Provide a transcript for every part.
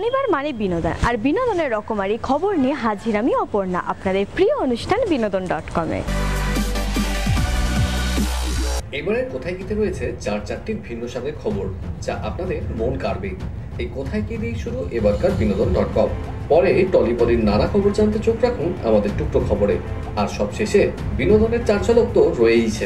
শনিবার মানে বিনোদন, আর বিনোদনের রকমারি খবর নিয়ে হাজির আমি অপর্ণা আপনাদের প্রিয় অনুষ্ঠান বিনোদন.com-এ। এবারে কোথায় কিতে রয়েছে চারটি ভিন্ন স্বাদের খবর যা আপনাদের মন কাড়বে। এই কোথায় কি দিয়ে শুরু এবারকার বিনোদন.com। পরে টলিবলির নানা খবর জানতে চোখ রাখুন আমাদের টুকরো খবরে। আর সবশেষে বিনোদনের চার ঝলক তো রয়েইছে।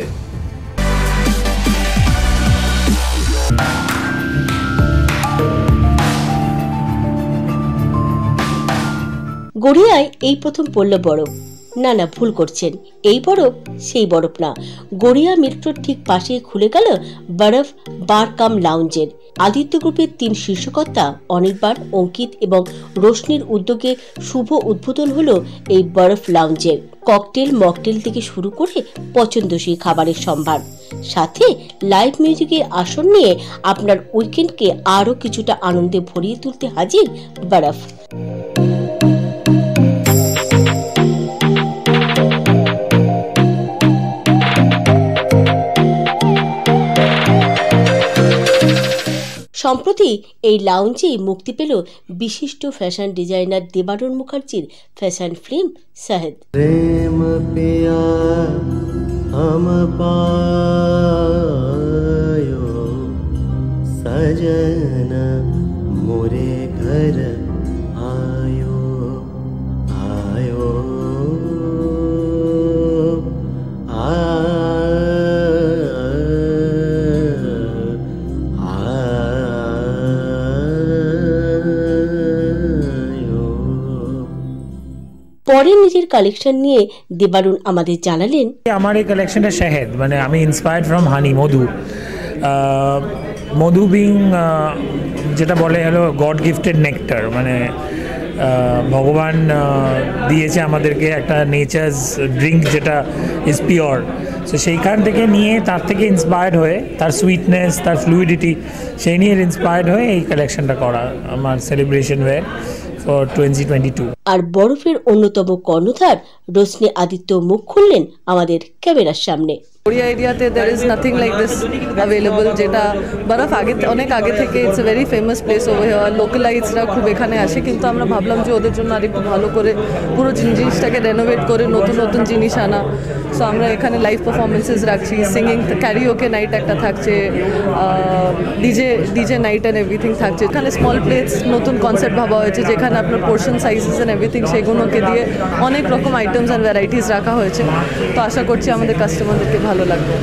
গড়িয়ায় এই প্রথম পড়ল বরফ। না না, ভুল করছেন, এই বরফ সেই বরফ না। গড়িয়া মেট্রোর ঠিক পাশেই খুলে গেল বরফ বার কাম লাউঞ্জের। আদিত্য গ্রুপের 3 শীর্ষকর্তা অনির্বাণ, অঙ্কিত এবং রোশনির উদ্যোগে শুভ উদ্বোধন হলো এই বরফ লাউঞ্জের। ককটেল, মকটেল থেকে শুরু করে পছন্দসই খাবারের সম্ভার, সাথে লাইভ মিউজিকের আসন নিয়ে আপনার উইকেন্ডকে আরও কিছুটা আনন্দে ভরিয়ে তুলতে হাজির বরফ। সম্প্রতি এই লাউঞ্জে মুক্তি পেল বিশিষ্ট ফ্যাশন ডিজাইনার দেবারুণ মুখার্জির ফ্যাশন ফিল্ম শাহেদ। প্রেম পিয়া হাম পায়ো সজনা মোরে ঘর আয়ো আয়ো পরে নিজের কালেকশন নিয়ে দেবারুণ আমাদের জানালেন, আমার এই কালেকশনটা শাহেদ, মানে আমি ইন্সপায়ার্ড ফ্রম হানি, মধু। মধু বিং যেটা বলে হলো গড গিফটেড নেকটার, মানে ভগবান দিয়েছে আমাদেরকে একটা নেচার্স ড্রিঙ্ক যেটা ইজ পিওর। সো সেইখান থেকে নিয়ে, তার থেকে ইন্সপায়ার্ড হয়ে, তার সুইটনেস, তার ফ্লুইডিটি, সেই নিয়ে ইন্সপায়ার্ড হয়ে এই কালেকশনটা করা আমার সেলিব্রেশন ওয়্যার ফর 2022। আর বরফের অন্যতম কর্ণধার রোশনি আদিত্য মুখ খুললেন আমাদের ক্যামেরার সামনে। গড়িয়া এরিয়াতে there is nothing like this available, যেটা বরফ অনেক আগে থেকে it's a very famous place over here. লোকালাইজরা খুব এখানে আসে, কিন্তু আমরা ভাবলাম যে ওদের জন্য আরেকটু ভালো করে পুরো জিনিসটাকে রেনোভেট করে নতুন নতুন জিনিস আনা। সো আমরা এখানে লাইভ পারফরমেন্সেস রাখছি, সিঙ্গিং, ক্যারিওকে নাইট একটা থাকছে, ডিজে নাইট অ্যান্ড এভরিথিং থাকছে। এখানে স্মল প্লেটস নতুন কনসেপ্ট ভাবা হয়েছে, যেখানে আপনার পোর্শন সাইজেস অ্যান্ড এভরিথিং সেগুলোকে দিয়ে অনেক রকম আইটেমস অ্যান্ড ভ্যারাইটিস রাখা হয়েছে। তো আশা করছি আমাদের কাস্টমারদেরকে ভালো লাগবে।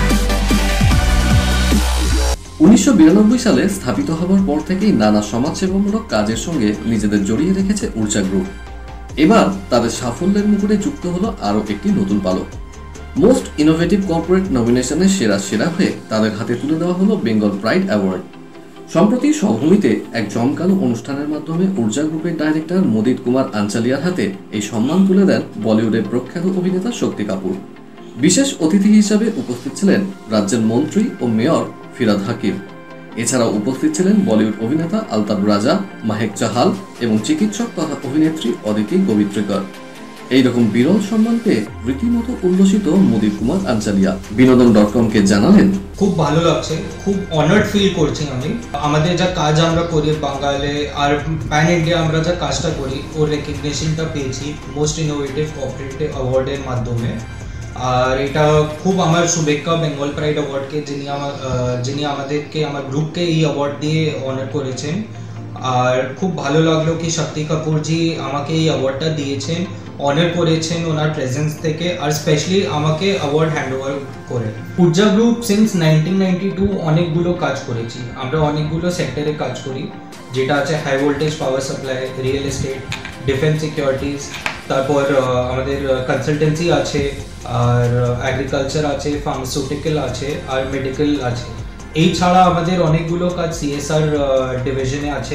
1992 সালে স্থাপিত হওয়ার পর থেকেই নানা সমাজসেবামূলক কাজের সঙ্গে নিজেদের জড়িয়ে রেখেছে ঊর্জা গ্রুপ। এবার তাদের সাফল্যের মুকুটে যুক্ত হলো আরও একটি নতুন পালক। মোস্ট ইনোভেটিভ কর্পোরেট নমিনেশনে সেরা হয়ে তাদের হাতে তুলে দেওয়া হলো বেঙ্গল প্রাইড অ্যাওয়ার্ড। সম্প্রতি সভূমিতে এক জমকালো অনুষ্ঠানের মাধ্যমে ঊর্জা গ্রুপের ডাইরেক্টর মোদিত কুমার আঞ্চালিয়ার হাতে এই সম্মান তুলে দেন বলিউডের প্রখ্যাত অভিনেতা শক্তি কাপুর। বিশেষ অতিথি হিসাবে উপস্থিত ছিলেন রাজ্যের মন্ত্রী ও মেয়র ফিরাদ হাকিম। এছাড়াও উপস্থিত ছিলেন বলিউড অভিনেতা আলতাফ রাজা, মাহেক চাহাল এবং চিকিৎসক তথা অভিনেত্রী অদিতি গোবিত্রিকর। এইরকম বিরল সম্মান পেয়ে রীতিমতো উল্লসিত মোদিত কুমার আঞ্চালিয়া বিনোদন.com-কে জানালেন, খুব ভালো লাগছে, খুব অনার্ড ফিল করছি আমি। আমাদের যা কাজ আমরা করি বাঙালি আর প্যান ইন্ডিয়া, আমরা যা কাজটা করি ওর রেকগনিশনটা পেয়েছি মোস্ট ইনোভেটিভ কর্পোরেট অ্যাওয়ার্ডের মাধ্যমে। আর এটা খুব আমার শুভেচ্ছা বেঙ্গল প্রাইড অ্যাওয়ার্ডকে, যিনি আমাদেরকে, আমার গ্রুপকে এই অ্যাওয়ার্ড দিয়ে অনার করেছেন। আর খুব ভালো লাগলো কি শক্তি কাপুরজি আমাকে এই অ্যাওয়ার্ডটা দিয়েছেন, অনার করেছেন ওনার প্রেজেন্স থেকে, আর স্পেশালি আমাকে অ্যাওয়ার্ড হ্যান্ড ওভার করে। ঊর্জা গ্রুপ সিন্স 1992 অনেকগুলো কাজ করেছি আমরা, অনেকগুলো সেক্টরে কাজ করি, যেটা আছে high voltage power supply, real estate, defence securities, তারপর আমাদের কনসালটেন্সি আছে, আর এগ্রিকালচার আছে, ফার্মাসিউটিক্যাল আছে, আর মেডিকেল আছে। এই ছাড়া আমাদের অনেকগুলো কাজ সিএসআর ডিভিশনে আছে,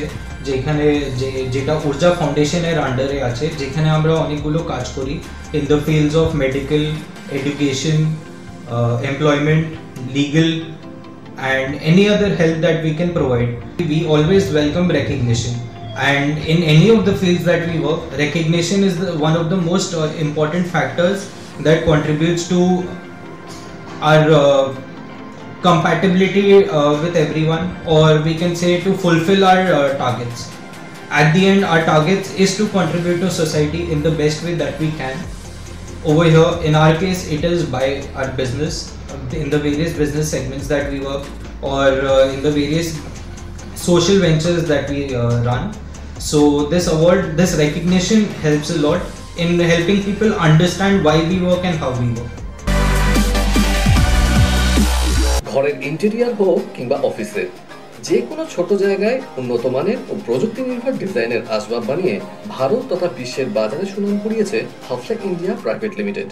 যেটা ঊর্জা ফাউন্ডেশনের আন্ডারে আছে, যেখানে আমরা অনেকগুলো কাজ করি in the fields of medical, education, employment, legal and any other help that we can provide. We always welcome recognition, and in any of the fields that we work, recognition is one of the most important factors that contributes to our compatibility with everyone, or we can say to fulfill our targets. at the end our target is to contribute to society in the best way that we can. Over here in our case it is by our business, in the various business segments that we work, or in the various social ventures that we run. So this award, this recognition helps a lot in helping people understand why we work and how we work. ঘরের interior হোক কিংবা অফিসে, যে কোনো ছোট জায়গায় উন্নত মানের ও প্রযুক্তি নির্ভর ডিজাইনের আসবাব বানিয়ে ভারত তথা বিশ্বের বাজারে সুনাম কুড়িয়েছে হাফলেক ইন্ডিয়া প্রাইভেট লিমিটেড।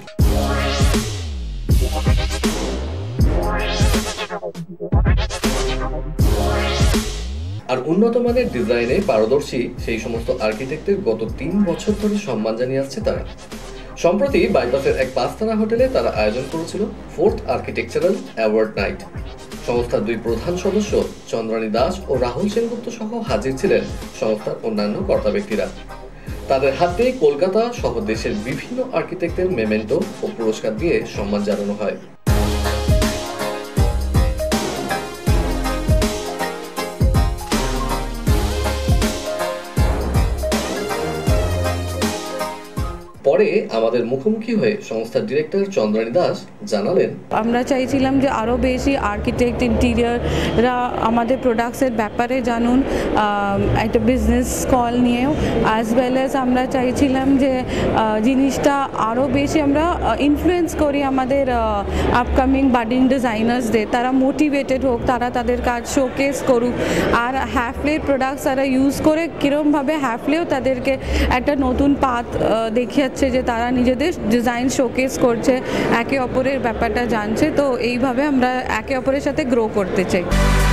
আর উন্নত মানের ডিজাইনে পারদর্শী সেই সমস্ত আর্কিটেক্টের গত 3 বছর ধরে সম্মান জানিয়ে আসছে তারা। সম্প্রতি বাইপাসের এক 5-তারা হোটেলে তারা আয়োজন করেছিল 4th আর্কিটেকচারাল অ্যাওয়ার্ড নাইট। সংস্থার 2 প্রধান সদস্য চন্দ্রানী দাস ও রাহুল সেনগুপ্ত সহ হাজির ছিলেন সংস্থার অন্যান্য কর্তা ব্যক্তিরা। তাদের হাত দিয়ে কলকাতা সহ দেশের বিভিন্ন আর্কিটেক্টের মেমেন্টো ও পুরস্কার দিয়ে সম্মান জানানো হয়। পরে আমাদের মুখোমুখি হয়ে সংস্থার ডিরেক্টর চন্দ্রানী দাস জানালেন, আমরা চাইছিলাম যে আরও বেশি আর্কিটেক্ট ইন্টিরিয়াররা আমাদের প্রোডাক্টসের ব্যাপারে জানুন, একটা বিজনেস কল নিয়েও, অ্যাজ ওয়েল অ্যাজ আমরা চাইছিলাম যে জিনিসটা আরও বেশি আমরা ইনফ্লুয়েন্স করি আমাদের আপকামিং বাডিং ডিজাইনার্সদের, তারা মোটিভেটেড হোক, তারা তাদের কাজ শোকেস করুক, আর হ্যাফলের প্রোডাক্টস তারা ইউজ করে কীরকমভাবে হ্যাফলেও তাদেরকে একটা নতুন পাথ দেখিয়ে যে তারা নিজেদের ডিজাইন শোকেস করছে, একে অপরের ব্যাপারটা জানছে। তো এইভাবে আমরা একে অপরের সাথে গ্রো করতে চাই।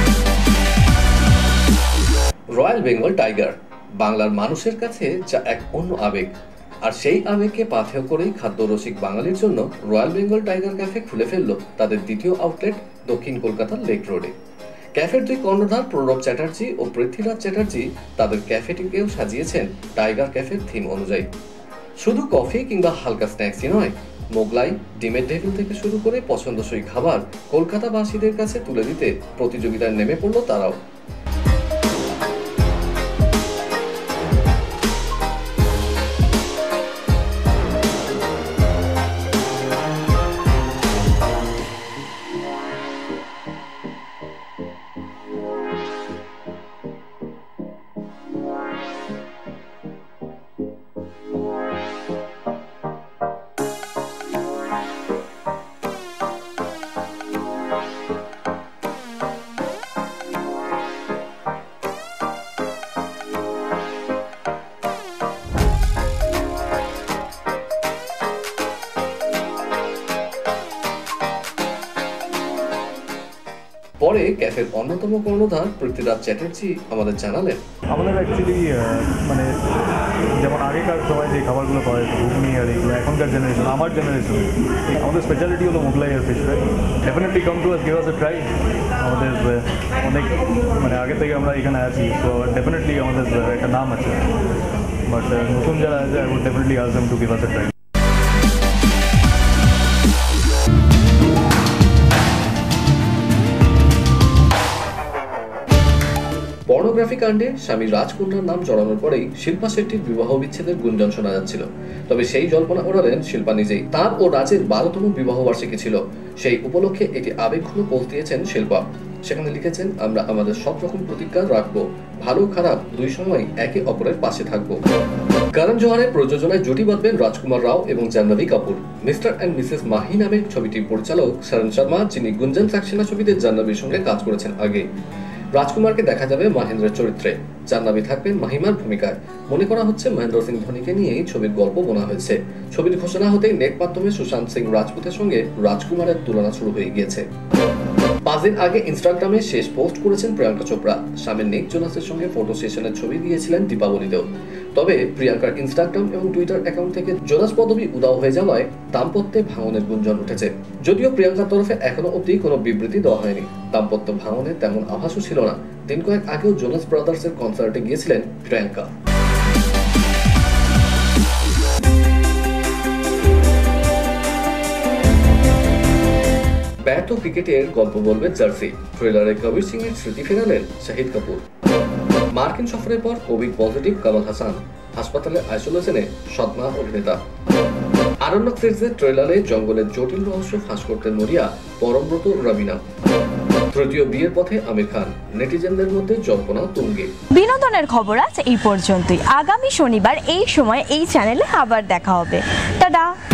রয়্যাল বেঙ্গল টাইগার বাংলার মানুষের কাছে যা এক অন্য আবেগ, আর সেই আবেগকে পাথেয় করেই খাদ্যরসিক বাঙালির জন্য রয়্যাল বেঙ্গল টাইগার ক্যাফে খুলে ফেলল তাদের দ্বিতীয় আউটলেট দক্ষিণ কলকাতার লেক রোডে। ক্যাফের 2 কর্ণধার প্রণব চ্যাটার্জি ও পৃথ্বীরাজ চ্যাটার্জি তাদের ক্যাফেটিকেও সাজিয়েছেন টাইগার ক্যাফের থিম অনুযায়ী। শুধু কফি কিংবা হালকা স্ন্যাক্সই নয়, মোগলাই, ডিমের টেবিল থেকে শুরু করে পছন্দসই খাবার কলকাতাবাসীদের কাছে তুলে দিতে প্রতিযোগিতায় নেমে পড়ল তারাও। পরে ক্যাফের অন্যতম কর্ণধার পৃথ্বীরাজ চ্যাটার্জি আমাদের জানালেন, আমাদের অ্যাকচুয়ালি মানে যেমন আগেকার সময় যে খাবারগুলো পাওয়া যেত ঘুগনি আর এগুলো, এখনকার জেনারেশন, আমার জেনারেশন, আমাদের স্পেশালিটি হলো মোগলাই আর fish fry. Definitely come to us, give us a try. আমাদের অনেক মানে আগে থেকে আমরা এখানে আছি, তো ডেফিনেটলি আমাদের একটা নাম আছে, বাট নতুন যারা আছে I would definitely ask them to give us a try. Pornography কাণ্ডে স্বামী রাজকুমার নাম জড়ানোর পরেই শিল্পা শেট্টির বিবাহ বিচ্ছেদের গুঞ্জন শোনা যাচ্ছিল। তবে সেই জল্পনা ওড়ালেন শিল্পা নিজেই। তার ও রাজের 12তম বিবাহ বার্ষিকী ছিল, সেই উপলক্ষে একটি আবেগঘন পোস্ট দিয়েছেন শিল্পা। সেখানে লিখেছেন, আমরা আমাদের সব রকম প্রতিজ্ঞা রাখবো, ভালো খারাপ 2 সময় একে অপরের পাশে থাকবো। করণ জোহরের প্রযোজনায় জুটি বাঁধবেন রাজকুমার রাও এবং Janhvi Kapoor. Mr and Mrs Mahi নামের ছবিটির পরিচালক শরণ শর্মা, যিনি গুঞ্জন সাক্সেনা ছবিতে জাহ্নবীর সঙ্গে কাজ করেছেন আগে। রাজকুমারকে দেখা যাবে মহেন্দ্রের চরিত্রে, জাহ্নবী থাকবেন মাহিমার ভূমিকায়। মনে করা হচ্ছে মহেন্দ্র সিং ধোনিকে নিয়েই ছবির গল্প বোনা হয়েছে। ছবির ঘোষণা হতেই নেট মাধ্যমে সুশান্ত সিং রাজপুতের সঙ্গে রাজকুমারের তুলনা শুরু হয়ে গিয়েছে। 5 দিন আগে ইনস্টাগ্রামে শেষ পোস্ট করেছেন প্রিয়াঙ্কা চোপড়া। স্বামী নিক জোনাসের সঙ্গে ফটো সেশনের ছবি দিয়েছিলেন দীপাবলিতেও। তবে প্রিয়াঙ্কার ইনস্টাগ্রাম এবং টুইটার অ্যাকাউন্ট থেকে জোনাস পদবী উধাও হয়ে যাওয়ায় দাম্পত্যে ভাঙনের গুঞ্জন উঠেছে। যদিও প্রিয়াঙ্কার তরফে এখনো অবধি কোনো বিবৃতি দেওয়া হয়নি। দাম্পত্য ভাঙনের তেমন আভাসও ছিল না। দিন কয়েক আগেও জোনাস ব্রাদার্সের কনসার্টে গিয়েছিলেন প্রিয়াঙ্কা। ব্যাট ও ক্রিকেটের গল্প বলবে জার্সি। ট্রেলারে কবির সিং এর স্মৃতি ফেরালেন শাহিদ কাপুর। মার্কিন সফরের পর কোভিড পজিটিভ কামাল হাসান হাসপাতালে আইসোলেশনে সৎমা অভিনেতা। আরণ্যক সিরিজের ট্রেলারে জঙ্গলের জটিল রহস্য ফাঁস করতে মরিয়া পরমব্রত রবিনা। তৃতীয় বিয়ের পথে আমির খান, নেটিজেনদের মধ্যে জল্পনা তুঙ্গে। বিনোদনের খবর আজ এই পর্যন্তই। আগামী শনিবার এই সময় এই চ্যানেলে আবার দেখা হবে। টাটা।